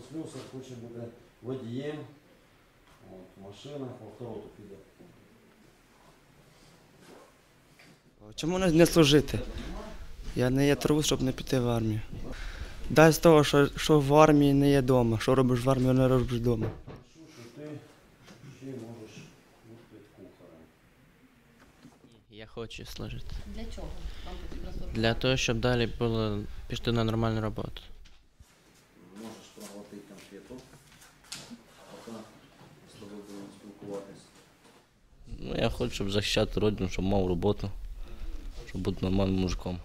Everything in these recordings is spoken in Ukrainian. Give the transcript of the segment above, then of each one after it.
слюсар, хоче бути водієм. Машина, в автороту піде. Чому не служити? Я не є трус, щоб не піти в армію. Дай з того, що в армії не є вдома. Що робиш в армії, не робиш вдома. Що ти ще можеш бути кухарем. Я хочу служити. Для чого вам потрібно служити? Для того, щоб далі було піти на нормальну роботу. Можеш проглотити конфету, поки з тобою будемо спілкуватись. Ну, я хочу, щоб захищати родину, щоб мав роботу, щоб бути нормальним мужиком.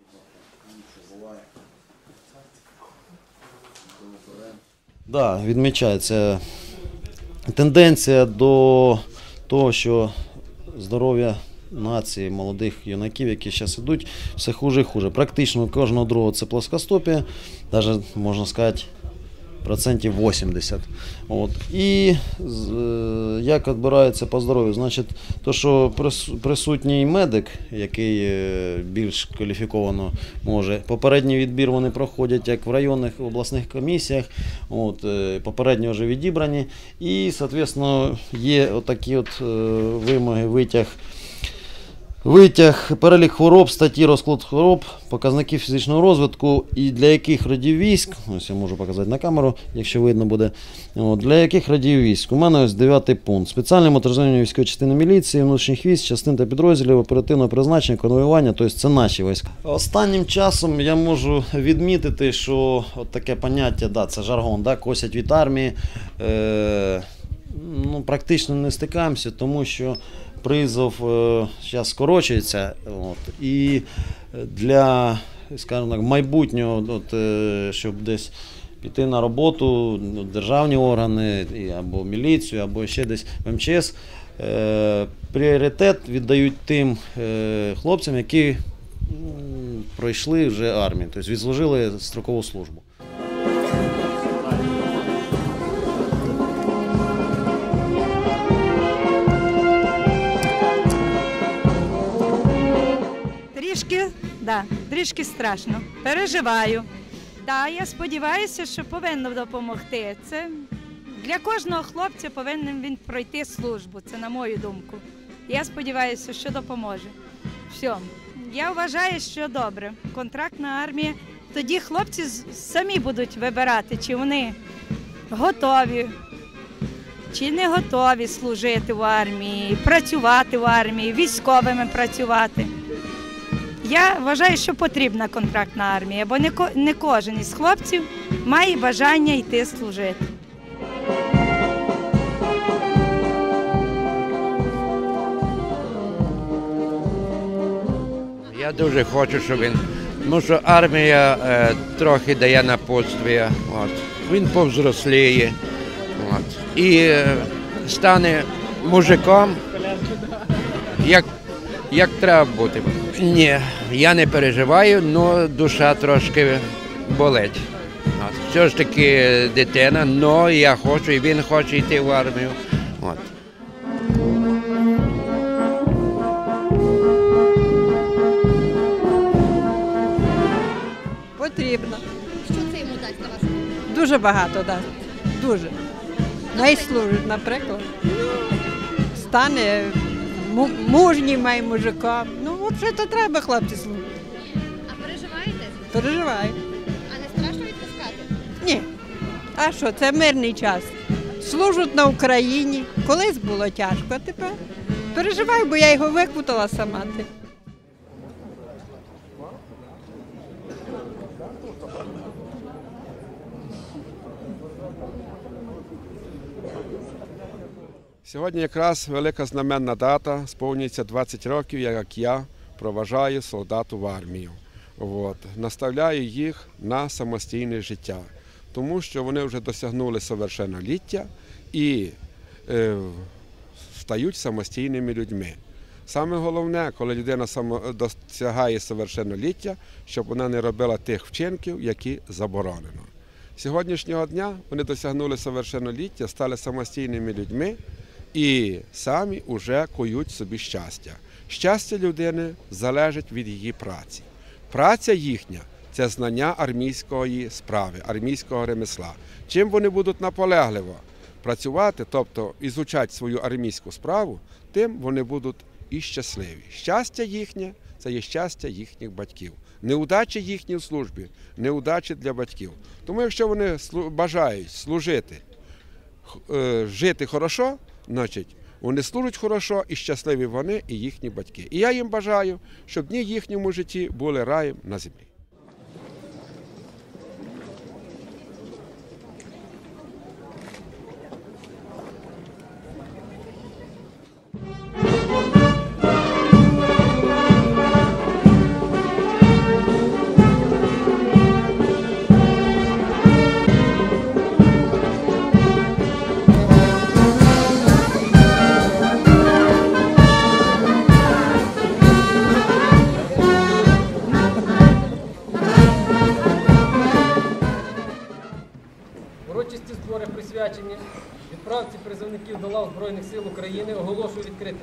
Так, відмічається тенденція до того, що здоров'я нації, молодих юнаків, які зараз йдуть, все хуже і хуже. Практично у кожного другого це плоскостопія, навіть, можна сказати, 80%. І як відбирається по здоров'ю? Значить, то, що присутній медик, який більш кваліфіковано може, попередній відбір вони проходять як в районних, обласних комісіях, попередньо вже відібрані. І, відповідно, є отакі вимоги, витяг, перелік хвороб, статті, розклад хвороб, показники фізичного розвитку і для яких родів військ, ось я можу показати на камеру, якщо видно буде, для яких родів військ. У мене ось 9-й пункт. Спеціальне моторизовані військові частини міліції, внутрішніх військ, частин та підрозділів, оперативного призначення, конвоювання, тобто це наші війська. Останнім часом я можу відмітити, що от таке поняття, це жаргон, косять від армії, практично не стикаємося, тому що призов зараз скорочується, і для, скажімо так, майбутнього, щоб десь піти на роботу, державні органи, або міліцію, або ще десь в МЧС, пріоритет віддають тим хлопцям, які пройшли вже армію, тобто відслужили строкову службу. Трішки страшно. Переживаю. Я сподіваюся, що повинно допомогти. Це для кожного хлопця повинен він пройти службу, це на мою думку. Я сподіваюся, що допоможе. Все. Я вважаю, що добре. Контрактна армія. Тоді хлопці самі будуть вибирати, чи вони готові, чи не готові служити в армії, працювати в армії, військовими працювати. Я вважаю, що потрібна контрактна армія, бо не кожен із хлопців має бажання йти служити. Я дуже хочу, щоб він, тому що армія трохи дає напутствия, він повзросліє і стане мужиком, як треба бути. Ні, я не переживаю, але душа трошки болить. Все ж таки дитина, але я хочу, і він хоче йти в армію. Потрібно. Що це йому дасть на вас? Дуже багато дасть. Дуже. Найслужить, наприклад. Стане мужнім мужиком. От що то треба, хлопці, служити. А переживаєте? Переживаю. А не страшно відпускати? Ні. А що, це мирний час. Служать на Україні. Колись було тяжко, а тепер переживаю, бо я його викутала сама. Сьогодні якраз велика знаменна дата, сповнюється 20 років, як я проважаю солдату в армію. Наставляю їх на самостійне життя, тому що вони вже досягнули совершенноліття і стають самостійними людьми. Саме головне, коли людина досягає совершенноліття, щоб вона не робила тих вчинків, які заборонено. Сьогоднішнього дня вони досягнули совершенноліття, стали самостійними людьми і самі вже кують собі щастя. Щастя людини залежить від її праці. Праця їхня це знання армійської справи, армійського ремесла. Чим вони будуть наполегливо працювати, тобто ізучати свою армійську справу, тим вони будуть і щасливі. Щастя їхнє – це є щастя їхніх батьків. Неудачі їхні в службі, неудачі для батьків. Тому якщо вони бажають служити, жити хорошо, значить вони служать хорошо і щасливі вони і їхні батьки. І я їм бажаю, щоб дні їхньому житті були раєм на землі. Урочисті збори, присвячені відправці призовників до лав Збройних сил України, оголошую відкритим.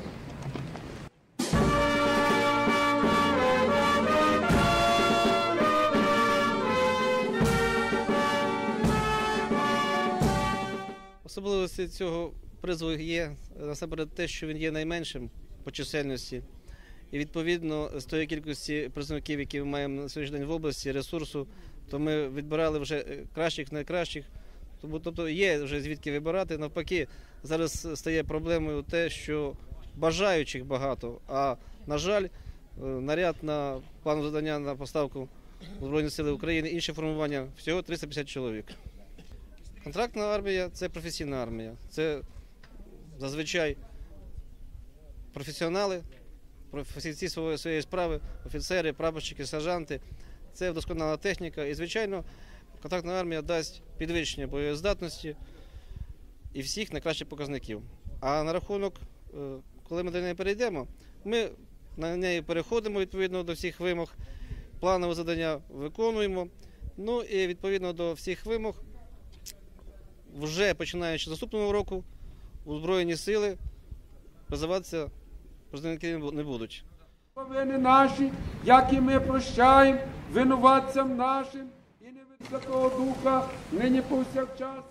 Особливості цього призову є насамперед те, що він є найменшим по чисельності. І відповідно з тої кількості призовників, які ми маємо на сьогоднішній день в області, ресурсу, то ми відбирали вже кращих, найкращих. Тобто є вже звідки вибирати. Навпаки, зараз стає проблемою те, що бажаючих багато, а, на жаль, наряд на плану завдання на поставку в Збройні Сили України, інше формування, всього 350 чоловік. Контрактна армія – це професійна армія. Це зазвичай професіонали, професійці своєї справи, офіцери, прапорщики, сержанти. Це вдосконала техніка і, звичайно, контрактна армія дасть підвищення боєздатності і всіх найкращих показників. А на рахунок, коли ми до неї перейдемо, ми на неї переходимо відповідно до всіх вимог, планове завдання виконуємо, ну і відповідно до всіх вимог, вже починаючи з наступного року, у Збройні сили призиватися призовники не будуть. Повинні наші, як і ми прощаємо винуватцям нашим, і не від Святого Духа, нині повсякчас.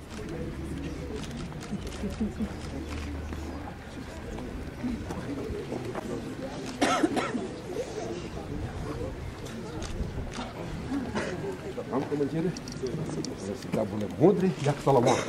Там командири завжди були мудрі, як Соломон.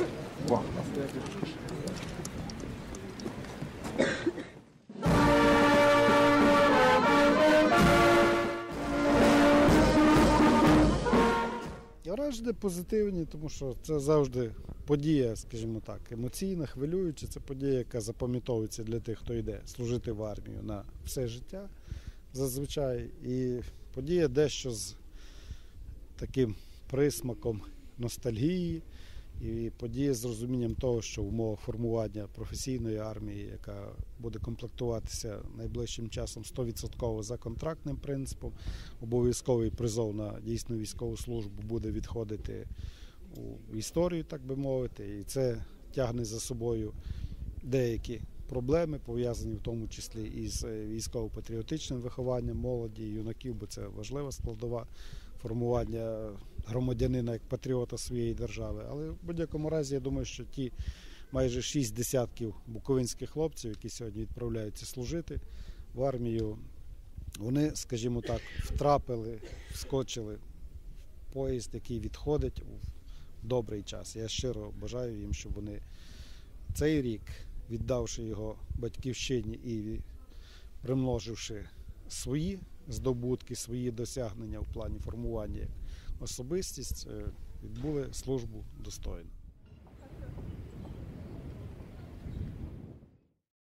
Враження позитивні, тому що це завжди подія, скажімо так, емоційна, хвилююча. Це подія, яка запам'ятовується для тих, хто йде служити в армію на все життя зазвичай. І подія дещо з таким присмаком ностальгії, і подія з розумінням того, що в умовах формування професійної армії, яка буде комплектуватися найближчим часом 100% за контрактним принципом, обов'язковий призов на дійсну військову службу буде відходити у історію, так би мовити, і це тягне за собою деякі проблеми, пов'язані в тому числі із військово-патріотичним вихованням молоді і юнаків, бо це важлива складова формування громадянина як патріота своєї держави. Але в будь-якому разі, я думаю, що ті майже 6 десятків буковинських хлопців, які сьогодні відправляються служити в армію, вони, скажімо так, вскочили в поїзд, який відходить у добрий час. Я щиро бажаю їм, щоб вони цей рік, віддавши його батьківщині і примноживши свої здобутки, свої досягнення в плані формування особистість, відбули службу достойно.